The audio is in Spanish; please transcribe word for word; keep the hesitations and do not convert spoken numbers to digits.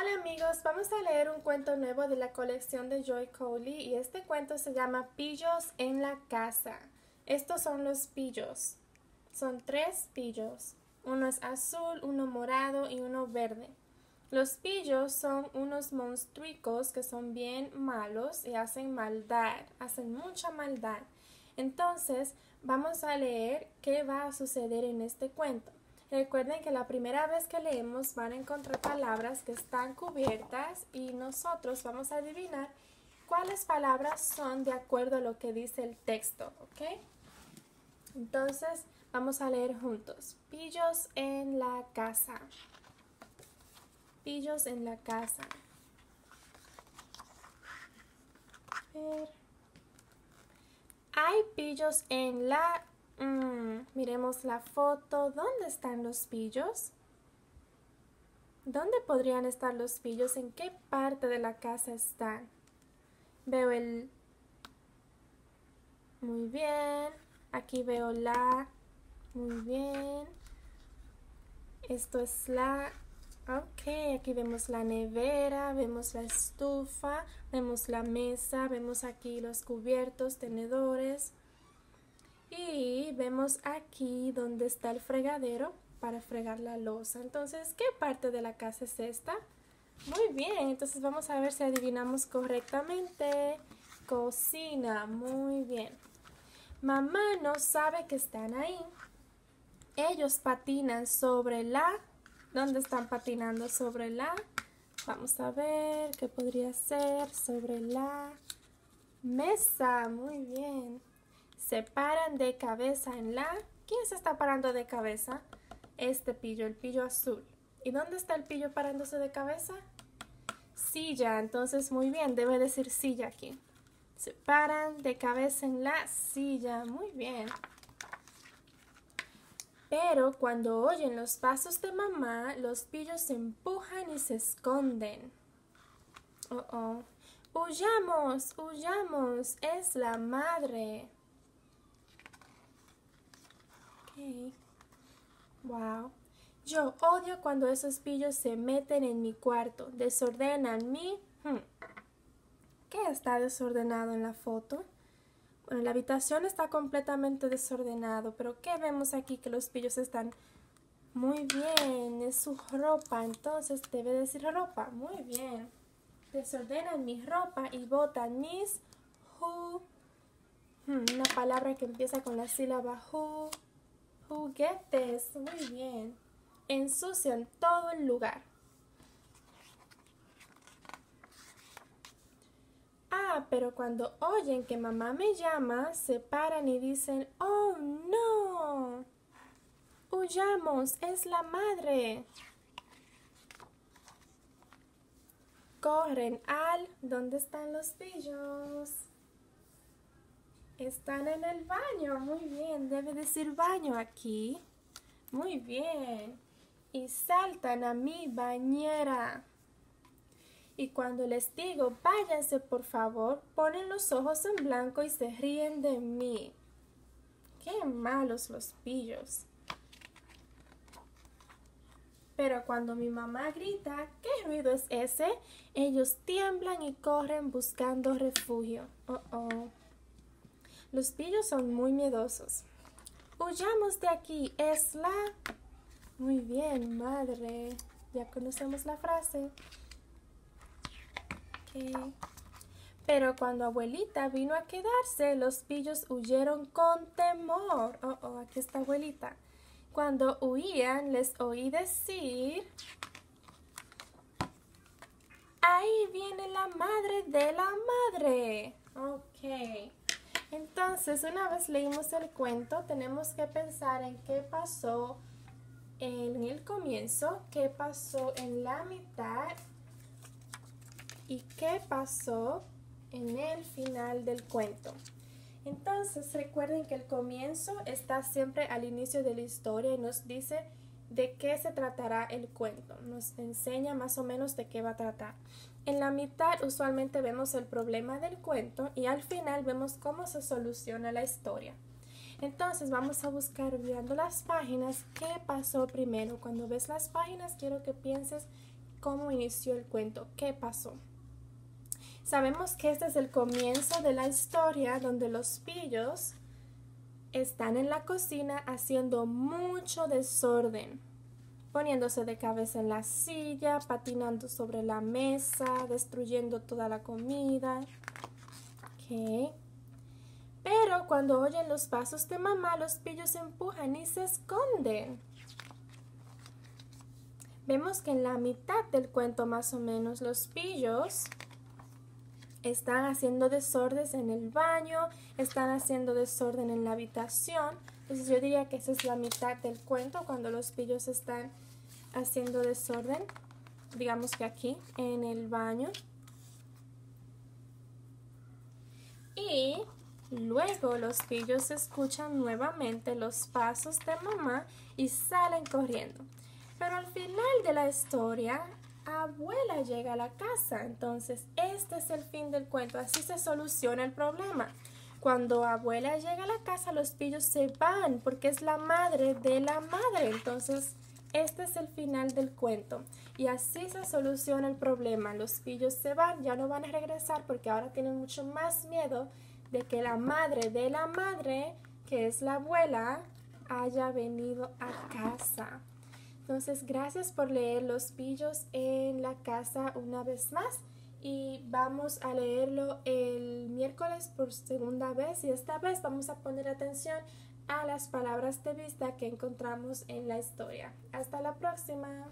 Hola amigos, vamos a leer un cuento nuevo de la colección de Joy Cowley y este cuento se llama Pillos en la casa. Estos son los pillos. Son tres pillos. Uno es azul, uno morado y uno verde. Los pillos son unos monstruicos que son bien malos y hacen maldad, hacen mucha maldad. Entonces, vamos a leer qué va a suceder en este cuento. Recuerden que la primera vez que leemos van a encontrar palabras que están cubiertas y nosotros vamos a adivinar cuáles palabras son de acuerdo a lo que dice el texto, ¿ok? Entonces, vamos a leer juntos. Pillos en la casa. Pillos en la casa. A ver. Hay pillos en la... Mm, miremos la foto. ¿Dónde están los pillos? ¿Dónde podrían estar los pillos? ¿En qué parte de la casa están? Veo el... Muy bien. Aquí veo la... Muy bien. Esto es la... Ok, aquí vemos la nevera, vemos la estufa, vemos la mesa, vemos aquí los cubiertos, tenedores. Y vemos aquí donde está el fregadero para fregar la loza. Entonces, ¿qué parte de la casa es esta? Muy bien, entonces vamos a ver si adivinamos correctamente. Cocina, muy bien. Mamá no sabe que están ahí. Ellos patinan sobre la... ¿Dónde están patinando? Sobre la... Vamos a ver qué podría ser. Sobre la mesa, muy bien. Se paran de cabeza en la... ¿Quién se está parando de cabeza? Este pillo, el pillo azul. ¿Y dónde está el pillo parándose de cabeza? Silla, entonces muy bien, debe decir silla aquí. Se paran de cabeza en la silla, muy bien. Pero cuando oyen los pasos de mamá, los pillos se empujan y se esconden. Oh, oh. ¡Huyamos! ¡Huyamos! Es la madre. Okay. Wow. Yo odio cuando esos pillos se meten en mi cuarto, desordenan mi... Hmm. ¿Qué está desordenado en la foto? Bueno, la habitación está completamente desordenado, pero ¿qué vemos aquí? Que los pillos están... Muy bien, es su ropa, entonces debe decir ropa. Muy bien. Desordenan mi ropa y botan mis... Ju... Hmm, una palabra que empieza con la sílaba ju... Juguetes, muy bien. Ensucian todo el lugar. Ah, pero cuando oyen que mamá me llama, se paran y dicen, ¡oh, no! ¡Huyamos! ¡Es la madre! Corren al... ¿Dónde están los pillos? Están en el baño, muy bien, debe decir baño aquí. Muy bien. Y saltan a mi bañera. Y cuando les digo, váyanse por favor, ponen los ojos en blanco y se ríen de mí. Qué malos los pillos. Pero cuando mi mamá grita, ¿qué ruido es ese? Ellos tiemblan y corren buscando refugio. Oh, oh. Los pillos son muy miedosos. Huyamos de aquí, es la... Muy bien, madre. Ya conocemos la frase. Okay. Pero cuando abuelita vino a quedarse, los pillos huyeron con temor. Oh, oh, aquí está abuelita. Cuando huían, les oí decir... Ahí viene la madre de la madre. Ok. Entonces, una vez leímos el cuento, tenemos que pensar en qué pasó en el comienzo, qué pasó en la mitad y qué pasó en el final del cuento. Entonces, recuerden que el comienzo está siempre al inicio de la historia y nos dice de qué se tratará el cuento. Nos enseña más o menos de qué va a tratar. En la mitad usualmente vemos el problema del cuento y al final vemos cómo se soluciona la historia. Entonces vamos a buscar viendo las páginas qué pasó primero. Cuando ves las páginas quiero que pienses cómo inició el cuento, qué pasó. Sabemos que este es el comienzo de la historia donde los pillos están en la cocina haciendo mucho desorden, poniéndose de cabeza en la silla, patinando sobre la mesa, destruyendo toda la comida. Okay. Pero cuando oyen los pasos de mamá, los pillos se empujan y se esconden. Vemos que en la mitad del cuento más o menos los pillos están haciendo desórdenes en el baño, están haciendo desorden en la habitación. Entonces yo diría que esa es la mitad del cuento, cuando los pillos están haciendo desorden, digamos que aquí en el baño. Y luego los pillos escuchan nuevamente los pasos de mamá y salen corriendo. Pero al final de la historia, abuela llega a la casa. Entonces este es el fin del cuento, así se soluciona el problema. Cuando abuela llega a la casa, los pillos se van porque es la madre de la madre. Entonces este es el final del cuento y así se soluciona el problema. Los pillos se van, ya no van a regresar porque ahora tienen mucho más miedo de que la madre de la madre, que es la abuela, haya venido a casa. Entonces, gracias por leer Los pillos en la casa una vez más y vamos a leerlo el miércoles por segunda vez y esta vez vamos a poner atención a las palabras de vista que encontramos en la historia. Hasta la próxima.